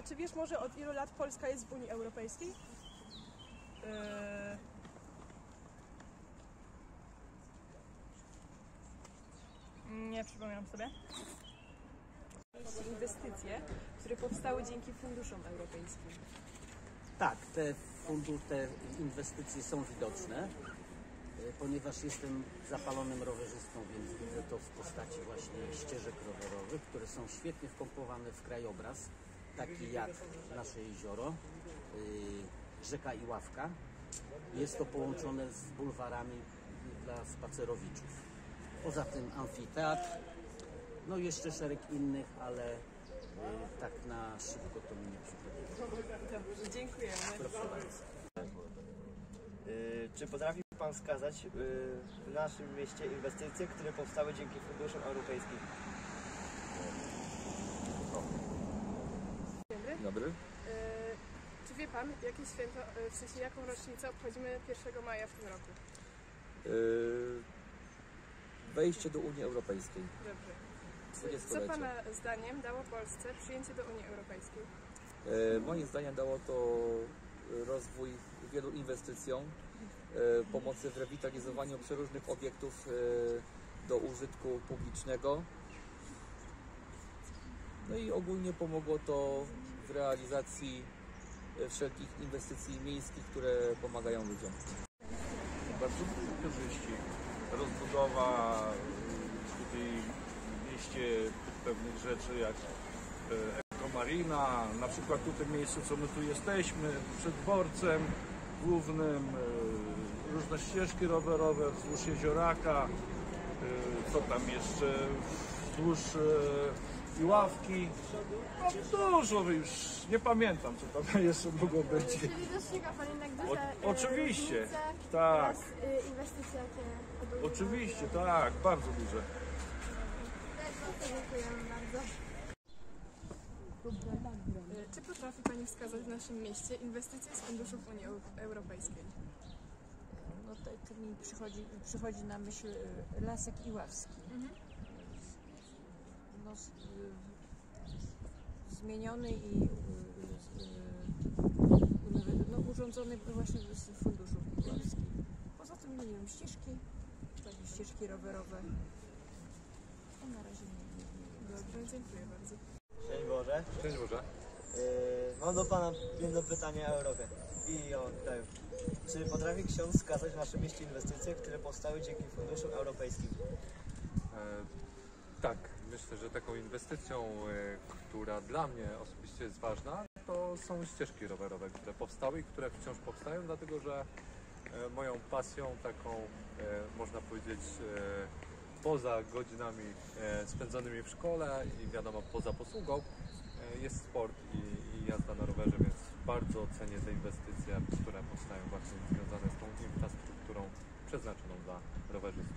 A czy wiesz może od ilu lat Polska jest w Unii Europejskiej? Nie przypominam sobie. Inwestycje, które powstały dzięki funduszom europejskim. Tak, te inwestycje są widoczne, ponieważ jestem zapalonym rowerzystą, więc widzę to w postaci właśnie ścieżek rowerowych, które są świetnie wkomponowane w krajobraz, taki jak nasze jezioro, rzeka Iławka. Jest to połączone z bulwarami dla spacerowiczów. Poza tym amfiteatr, no i jeszcze szereg innych, ale tak na szybko to mi nie przychodzi. Dobrze, dziękujemy. Proszę bardzo. Czy potrafi Pan wskazać w naszym mieście inwestycje, które powstały dzięki funduszom europejskim? Dzień dobry. Czy wie Pan, jakie święto, w sensie jaką rocznicę obchodzimy 1 maja w tym roku? Wejście do Unii Europejskiej. Dobrze. Co Pana zdaniem dało Polsce przyjęcie do Unii Europejskiej? Moim zdaniem dało to rozwój wielu inwestycjom, pomocy w rewitalizowaniu przeróżnych obiektów do użytku publicznego. No i ogólnie pomogło to w realizacji wszelkich inwestycji miejskich, które pomagają ludziom. Bardzo dużo korzyści. Rozbudowa tutaj w mieście pewnych rzeczy jak ekomarina, na przykład tutaj miejsce, co my tu jesteśmy, przed dworcem głównym, różne ścieżki rowerowe wzdłuż jezioraka, co tam jeszcze wzdłuż Iławki. No dużo, już nie pamiętam, co tam jeszcze mogło być. Czyli dostrzega Pan jednak duże oczywiście, różnice tak. oraz inwestycje, jakie podejmują. Oczywiście, tak, bardzo duże. Dziękujemy bardzo. Czy potrafi Pani wskazać w naszym mieście inwestycje z funduszów Unii Europejskiej? No to mi przychodzi na myśl Lasek Iławski. No, zmieniony i urządzony właśnie z funduszów iławskich. Poza tym, nie wiem, ścieżki rowerowe. No, na razie nie. Dobrze, dziękuję bardzo. Szczęść Boże. Cześć Boże. Mam do Pana jedno pytanie o Europę i o kraju. Czy potrafi ksiądz wskazać w naszym mieście inwestycje, które powstały dzięki funduszom europejskim? Tak, myślę, że taką inwestycją, która dla mnie osobiście jest ważna, to są ścieżki rowerowe, które powstały i które wciąż powstają, dlatego że moją pasją taką, można powiedzieć, poza godzinami spędzonymi w szkole i wiadomo poza posługą jest sport i jazda na rowerze, więc bardzo cenię te inwestycje, które powstają właśnie związane z tą infrastrukturą przeznaczoną dla rowerzystów.